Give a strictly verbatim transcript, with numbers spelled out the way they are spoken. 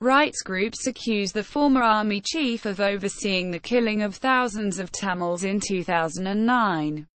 Rights groups accuse the former army chief of overseeing the killing of thousands of Tamils in two thousand nine.